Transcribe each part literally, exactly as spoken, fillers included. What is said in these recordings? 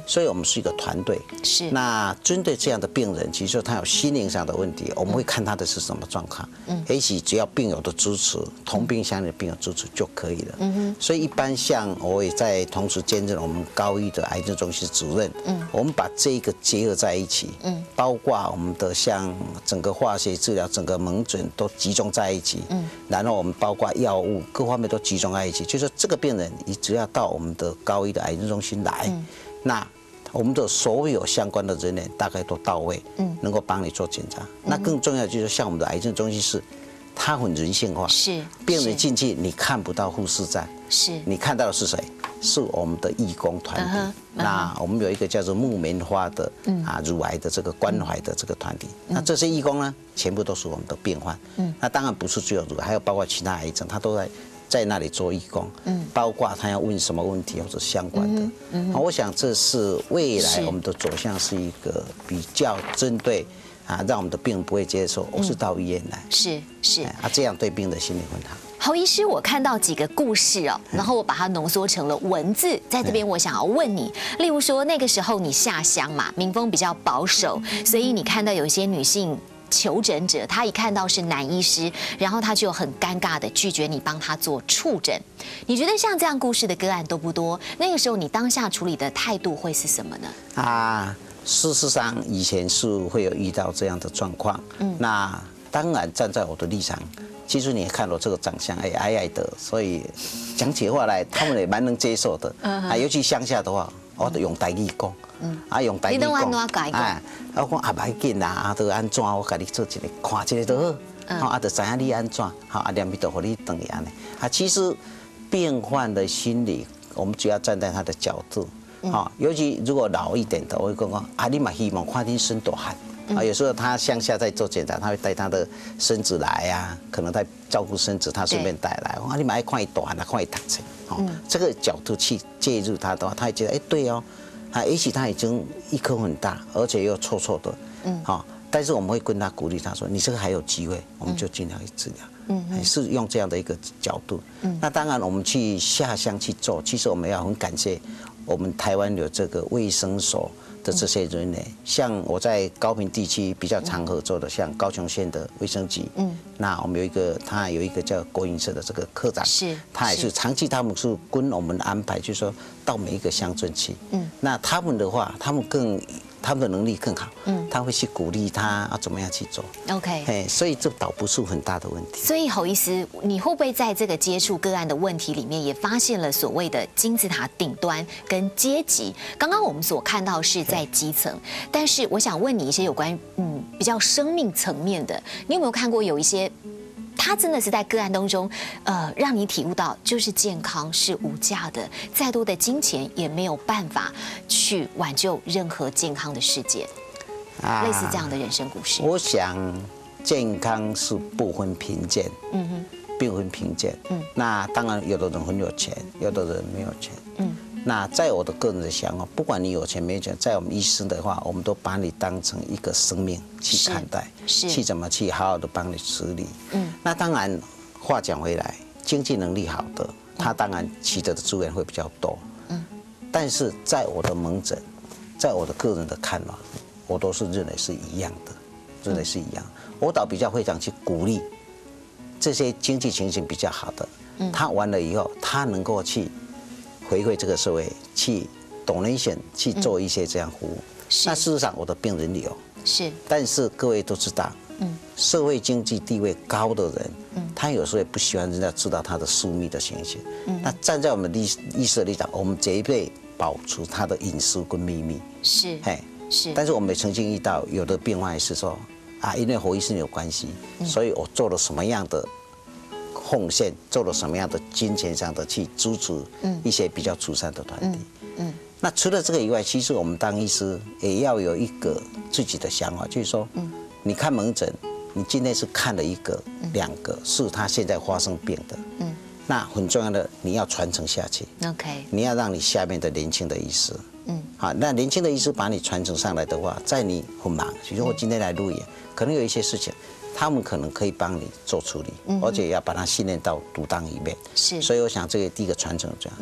所以我们是一个团队。 是。 那针对这样的病人，其实他有心灵上的问题，我们会看他的是什么状况。嗯。也许只要病友的支持，同病相怜的病友支持就可以了。嗯哼。所以一般像我也在同时兼任我们高一的癌症中心主任。嗯。我们把这个结合在一起。嗯。包括我们的像整个化学治疗、整个门诊都集中在一起。嗯。然后我们包括药物各方面都集中在一起，就是说这个病人你只要到我们的高一的癌症中心来，嗯、那我们的所有相关的人员大概都到位，嗯，能够帮你做检查。嗯、那更重要就是像我们的癌症中心是，它很人性化， 是病人进去你看不到护士站， 是你看到的是谁？是我们的义工团体。Uh huh, uh huh. 那我们有一个叫做木棉花的啊乳癌的这个关怀的这个团体。嗯、那这些义工呢，全部都是我们的病患。嗯，那当然不是只有乳癌，还有包括其他癌症，他都在在那里做义工。嗯，包括他要问什么问题或者相关的。嗯，嗯我想这是未来我们的走向是一个比较针对。啊，让我们的病人不会接受，我是到医院来， 是是， 啊，这样对病人心里很好。 侯医师，我看到几个故事哦，然后我把它浓缩成了文字，在这边我想要问你，例如说那个时候你下乡嘛，民风比较保守，所以你看到有些女性求诊者，她一看到是男医师，然后她就很尴尬的拒绝你帮她做触诊。你觉得像这样故事的个案多不多？那个时候你当下处理的态度会是什么呢？ 啊。事实上，以前是会有遇到这样的状况。嗯，那当然站在我的立场，其实你也看我这个长相，哎，矮矮的，所以讲起话来，他们也蛮能接受的。啊，尤其乡下的话，我都用台语讲。嗯，啊，用台语讲。你拢安怎讲？哎，我讲啊，袂紧啦，啊，都安怎？我甲你做一个，看一个就好。好，啊，就知影你安怎。好，啊，连咪就互你等安尼。啊，其实病患的心理，我们只要站在他的角度。啊，尤其如果老一点的，我会讲讲啊，你嘛希望看你孙大汉啊。有时候他乡下在做检查，他会带他的孙子来啊，可能在照顾孙子，他顺便带来。啊，你嘛爱看伊大汉啊，看伊读册。哦，这个角度去介入他的话，他会觉得哎，对哦，啊，也许他已经一颗很大，而且又臭臭的，嗯，好，但是我们会跟他鼓励他说，你这个还有机会，我们就尽量去治疗。嗯，是用这样的一个角度。嗯，那当然我们去下乡去做，其实我们要很感谢。我们台湾有这个卫生所的这些人员，像我在高屏地区比较常合作的，像高雄县的卫生局，嗯，那我们有一个，他有一个叫国营社的这个科长，是，他也是长期他们是跟我们安排，就是说到每一个乡镇去，嗯，那他们的话，他们更。他们的能力更好，嗯，他会去鼓励他啊，怎么样去做 ？OK， 哎，所以这倒不是很大的问题。 所以侯医师，你会不会在这个接触个案的问题里面，也发现了所谓的金字塔顶端跟阶级？刚刚我们所看到是在基层，但是我想问你一些有关嗯比较生命层面的，你有没有看过有一些？他真的是在个案当中，呃，让你体悟到，就是健康是无价的，再多的金钱也没有办法去挽救任何健康的世界。啊，类似这样的人生故事。 我想，健康是不分贫贱，嗯哼，不分贫贱。嗯，那当然，有的人很有钱，有的人没有钱。嗯。那在我的个人的想法，不管你有钱没钱，在我们医生的话，我们都把你当成一个生命去看待，是去怎么去好好的帮你处理。嗯，那当然，话讲回来，经济能力好的，他当然取得的资源会比较多。嗯，但是在我的门诊，在我的个人的看法，我都是认为是一样的，认为是一样。我倒比较会想去鼓励这些经济情形比较好的，他完了以后，他能够去。回馈这个社会，去 donation 去做一些这样服务。那事实上，我的病人有是，但是各位都知道，嗯，社会经济地位高的人，嗯，他有时候也不喜欢人家知道他的私密的情形。嗯，那站在我们历医师的立场，我们这一辈保持他的隐私跟秘密。是，哎，是。但是我们也曾经遇到有的病患也是说，啊，因为侯医生有关系，所以我做了什么样的。奉献做了什么样的金钱上的去支持一些比较慈善的团体。嗯，嗯那除了这个以外，其实我们当医师也要有一个自己的想法，就是说，嗯，你看门诊，你今天是看了一个、两个，是他现在发生病的。嗯，那很重要的，你要传承下去。OK， 你要让你下面的年轻的医师，嗯，好，那年轻的医师把你传承上来的话，在你很忙，比如说我今天来录影，可能有一些事情。他们可能可以帮你做处理，而且要把它训练到独当一面。是，所以我想这个第一个传承这样。嗯，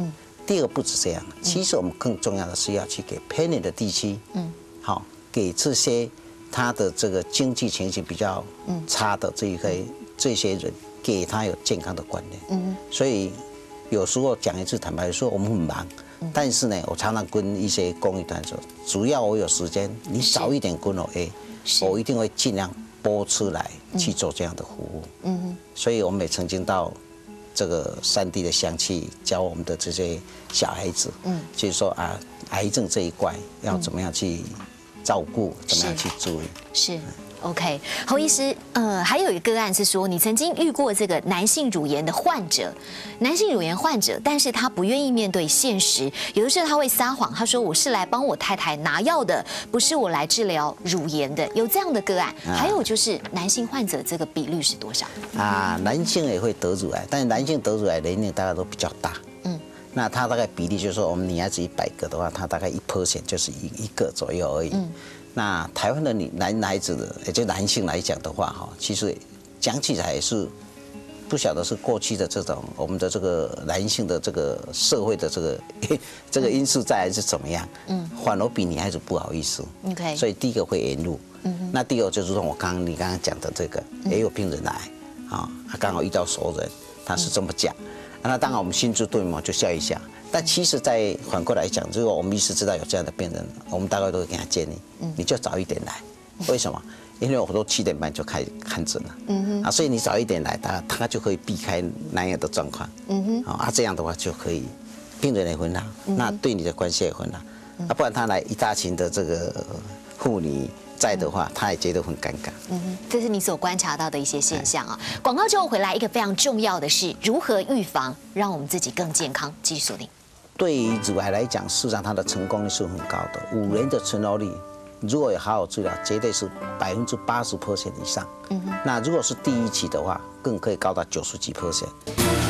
第二个不止这样，其实我们更重要的是要去给偏远的地区，嗯，好，给这些他的这个经济情形比较差的这一个这些人，给他有健康的观念。嗯，所以有时候讲一次，坦白说，我们很忙，但是呢，我常常跟一些公益团说，只要我有时间，你早一点跟我 A， 我一定会尽量拨出来去做这样的服务。嗯，所以我们也曾经到这个山地的乡去教我们的这些小孩子，嗯，就是说啊，癌症这一块要怎么样去照顾，怎么样去注意。 是。OK， 侯医师，呃，还有一个个案是说，你曾经遇过这个男性乳炎的患者，男性乳炎患者，但是他不愿意面对现实，有的时候他会撒谎，他说我是来帮我太太拿药的，不是我来治疗乳炎的，有这样的个案。还有就是男性患者这个比率是多少？啊， 男性也会得乳癌，但是男性得乳癌年龄大概都比较大，嗯，那他大概比例就是说，我们女孩子一百个的话，他大概一 percent 就是一一个左右而已。嗯，那台湾的女男孩子的，也就男性来讲的话，哈，其实讲起来也是不晓得是过去的这种我们的这个男性的这个社会的这个这个因素在还是怎么样？嗯，反而比女孩子不好意思。OK， 所以第一个会延误。嗯，那第二就是说我刚刚你刚刚讲的这个，也有病人来啊，他刚好遇到熟人，他是这么讲，那当然我们心知肚明就笑一下。但其实，在反过来讲，如果我们医师知道有这样的病人，我们大概都会给他建议，你就早一点来。为什么？因为我都七点半就开始看诊了，嗯哼，啊，所以你早一点来，他他就可以避开那样的状况，嗯哼，啊，这样的话就可以，病人也很好，那对你的关系也很好，啊，不然他来一大群的这个妇女在的话，他也觉得很尴尬。 嗯哼，这是你所观察到的一些现象啊。广告之后回来，一个非常重要的是如何预防，让我们自己更健康。继续锁定。 对于乳癌来讲，事实上它的成功率是很高的，五年的存活率，如果有好好治疗，绝对是百分之八十 percent 以上。嗯哼，那如果是第一期的话，更可以高达九十几 percent。